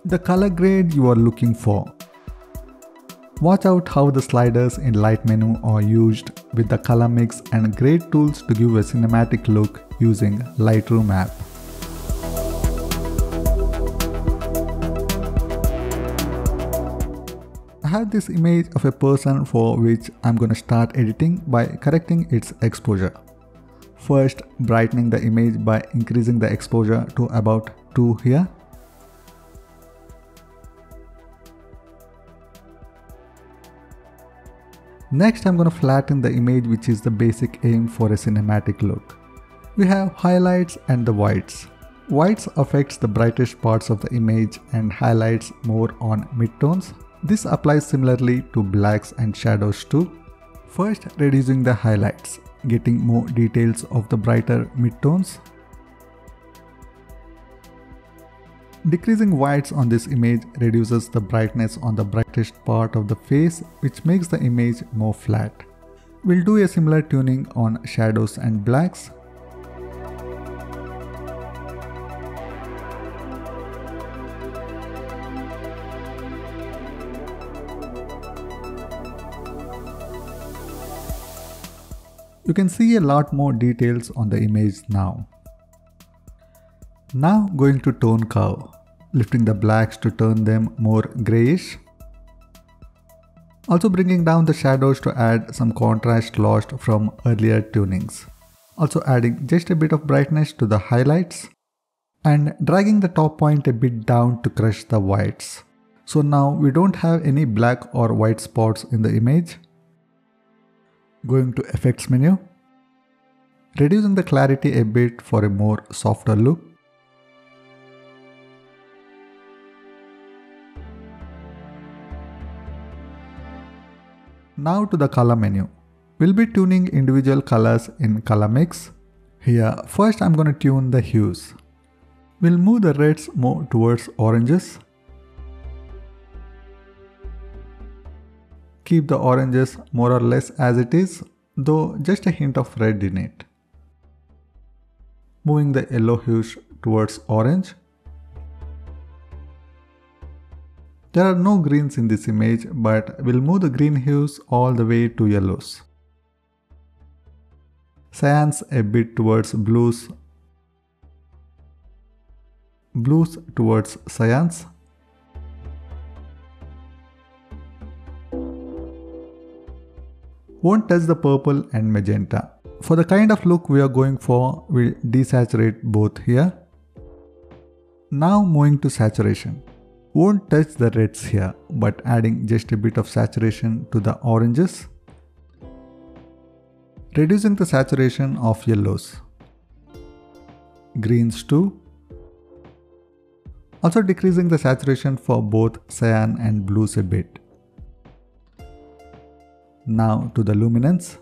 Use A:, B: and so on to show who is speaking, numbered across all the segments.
A: the color grade you are looking for. Watch out how the sliders in Light menu are used with the color mix and grade tools to give a cinematic look using Lightroom app. I have this image of a person for which I'm gonna start editing by correcting its exposure. First, brightening the image by increasing the exposure to about 2 here. Next, I'm gonna flatten the image, which is the basic aim for a cinematic look. We have highlights and the whites. Whites affects the brightest parts of the image and highlights more on midtones. This applies similarly to blacks and shadows too. First, reducing the highlights, getting more details of the brighter midtones. Decreasing whites on this image reduces the brightness on the brightest part of the face, which makes the image more flat. We'll do a similar tuning on shadows and blacks. You can see a lot more details on the image now. Now going to tone curve, lifting the blacks to turn them more grayish. Also bringing down the shadows to add some contrast lost from earlier tunings. Also adding just a bit of brightness to the highlights and dragging the top point a bit down to crush the whites. So now we don't have any black or white spots in the image. Going to Effects menu, reducing the clarity a bit for a more softer look. Now to the color menu. We'll be tuning individual colors in color mix. Here, first I'm going to tune the hues. We'll move the reds more towards oranges. Keep the oranges more or less as it is, though just a hint of red in it. Moving the yellow hues towards orange. There are no greens in this image, but we'll move the green hues all the way to yellows. Cyans a bit towards blues. Blues towards cyans. Won't touch the purple and magenta. For the kind of look we are going for, we'll desaturate both here. Now moving to saturation. Won't touch the reds here, but adding just a bit of saturation to the oranges. Reducing the saturation of yellows. Greens too. Also decreasing the saturation for both cyan and blues a bit. Now to the luminance.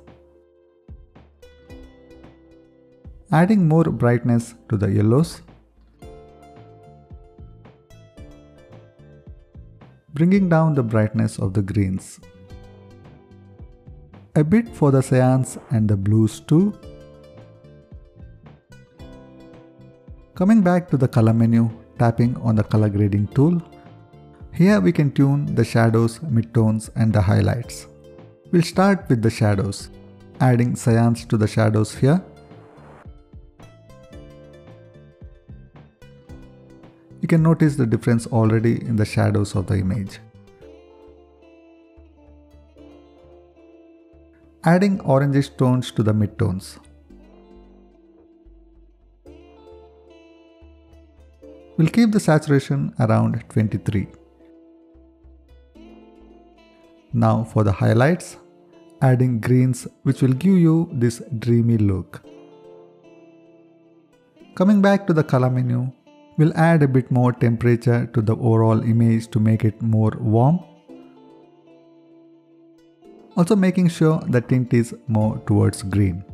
A: Adding more brightness to the yellows. Bringing down the brightness of the greens. A bit for the cyans and the blues too. Coming back to the color menu, tapping on the color grading tool. Here we can tune the shadows, midtones and the highlights. We'll start with the shadows, adding cyans to the shadows here. You can notice the difference already in the shadows of the image. Adding orangish tones to the midtones. We'll keep the saturation around 23. Now for the highlights, adding greens which will give you this dreamy look. Coming back to the color menu, we'll add a bit more temperature to the overall image to make it more warm. Also making sure the tint is more towards green.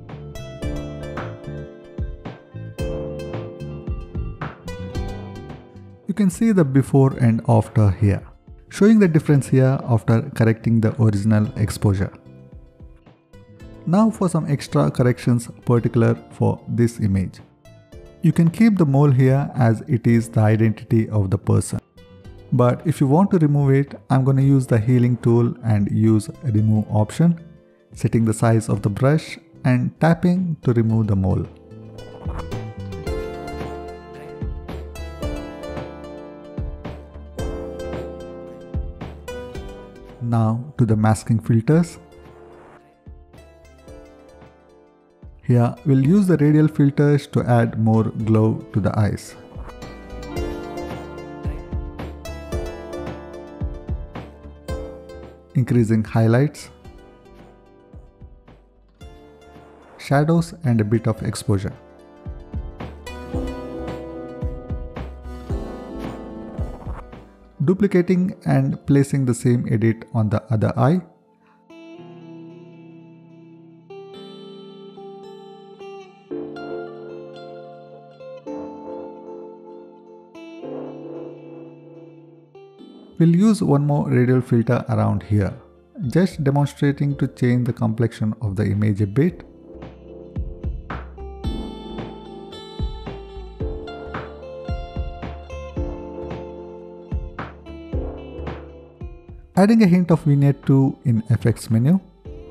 A: You can see the before and after here, showing the difference here after correcting the original exposure. Now for some extra corrections particular for this image. You can keep the mole here as it is the identity of the person. But if you want to remove it, I'm going to use the healing tool and use remove option, setting the size of the brush and tapping to remove the mole. Now to the masking filters. Here we'll use the radial filters to add more glow to the eyes. Increasing highlights, shadows and a bit of exposure. Duplicating and placing the same edit on the other eye. We'll use one more radial filter around here, just demonstrating to change the complexion of the image a bit. Adding a hint of vignette too in effects menu.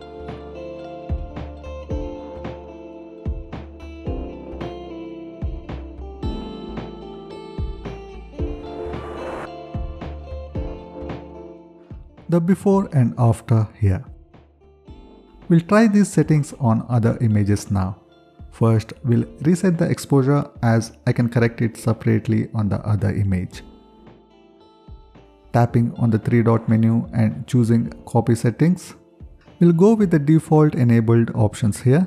A: The before and after here. We'll try these settings on other images now. First, we'll reset the exposure as I can correct it separately on the other image. Tapping on the 3-dot menu and choosing copy settings. We'll go with the default enabled options here.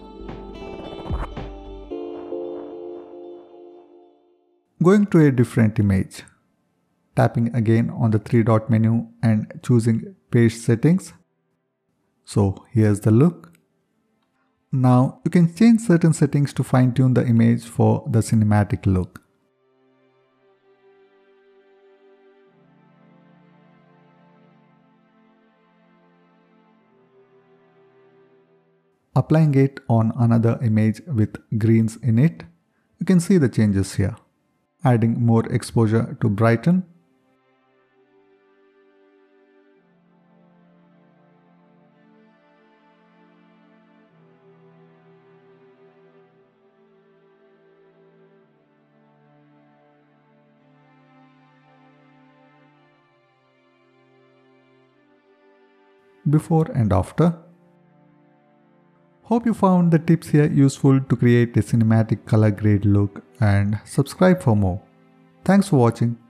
A: Going to a different image. Tapping again on the 3-dot menu and choosing page settings. So here's the look. Now you can change certain settings to fine-tune the image for the cinematic look. Applying it on another image with greens in it, you can see the changes here. Adding more exposure to brighten. Before and after. Hope you found the tips here useful to create a cinematic color grade look and subscribe for more. Thanks for watching.